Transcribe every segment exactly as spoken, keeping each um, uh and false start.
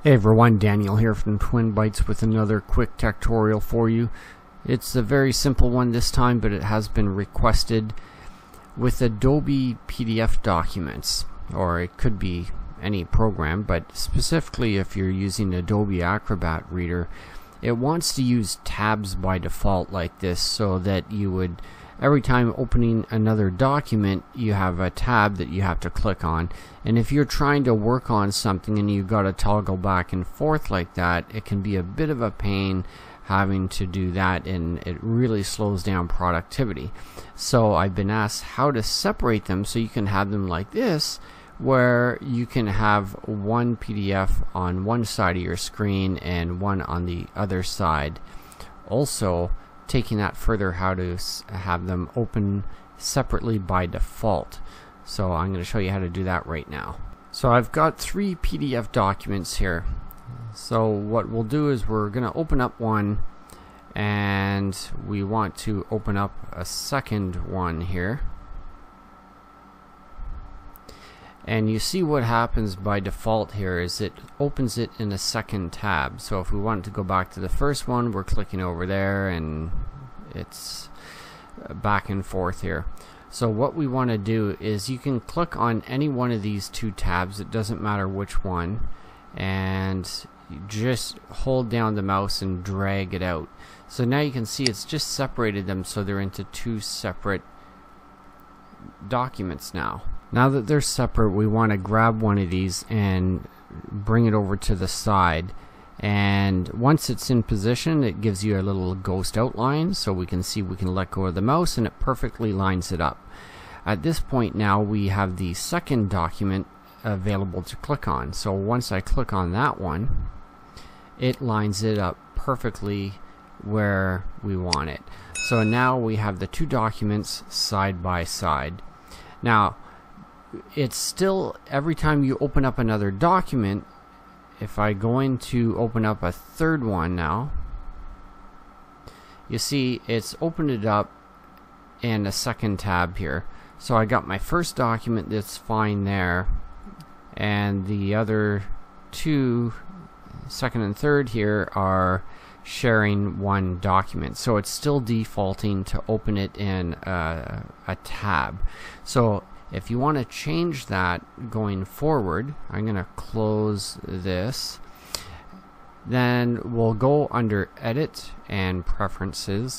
Hey everyone, Daniel here from Twin Bytes with another quick tutorial for you. It's a very simple one this time, but it has been requested with Adobe P D F documents, or it could be any program, but specifically if you're using Adobe Acrobat Reader, it wants to use tabs by default like this, so that you would, every time opening another document, you have a tab that you have to click on. And if you're trying to work on something and you've got to toggle back and forth like that, it can be a bit of a pain having to do that, and it really slows down productivity. So I've been asked how to separate them so you can have them like this, where you can have one P D F on one side of your screen and one on the other side. Also, taking that further, how to have them open separately by default. So I'm going to show you how to do that right now. So I've got three P D F documents here. So what we'll do is we're going to open up one, and we want to open up a second one here. And you see what happens by default here is it opens it in a second tab. So if we want to go back to the first one, we're clicking over there and it's back and forth here. So what we want to do is you can click on any one of these two tabs, it doesn't matter which one, and you just hold down the mouse and drag it out. So now you can see it's just separated them, so they're into two separate documents now. Now that they're separate, we want to grab one of these and bring it over to the side, and once it's in position, it gives you a little ghost outline, so we can see we can let go of the mouse and it perfectly lines it up. At this point now we have the second document available to click on. So once I click on that one, it lines it up perfectly where we want it. So now we have the two documents side by side. Now it's still, every time you open up another document, if I go in to open up a third one now, you see it's opened it up in a second tab here. So I got my first document that's fine there, and the other two, second and third here, are sharing one document. So it's still defaulting to open it in a, a tab. So if you want to change that going forward, I'm going to close this. Then we'll go under Edit and Preferences.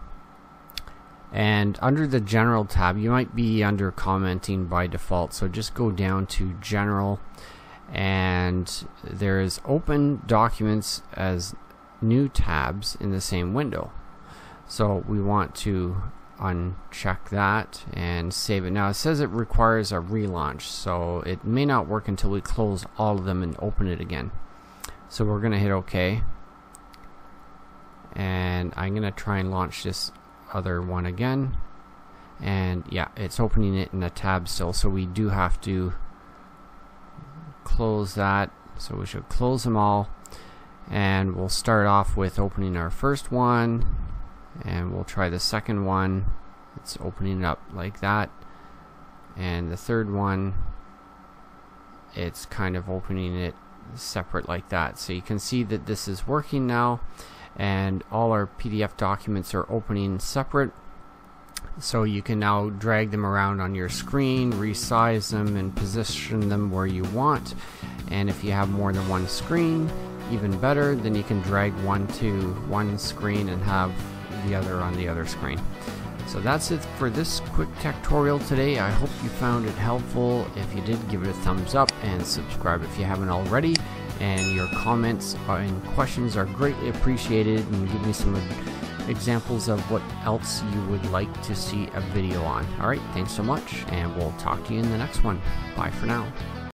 And under the General tab, you might be under Commenting by default. So just go down to General, and there's Open Documents as new tabs in the same window. So we want to uncheck that and save it. Now it says it requires a relaunch, so it may not work until we close all of them and open it again. So we're gonna hit OK, and I'm gonna try and launch this other one again, and yeah, it's opening it in a tab still, so we do have to close that. So we should close them all, and we'll start off with opening our first one, and we'll try the second one. It's opening it up like that, and the third one, it's kind of opening it separate like that. So you can see that this is working now, and all our P D F documents are opening separate. So you can now drag them around on your screen, resize them, and position them where you want. And if you have more than one screen, even better, then you can drag one to one screen and have the other on the other screen. So that's it for this quick tutorial today. I hope you found it helpful. If you did, give it a thumbs up and subscribe if you haven't already. And your comments and questions are greatly appreciated, and give me some examples of what else you would like to see a video on. Alright, thanks so much, and we'll talk to you in the next one. Bye for now.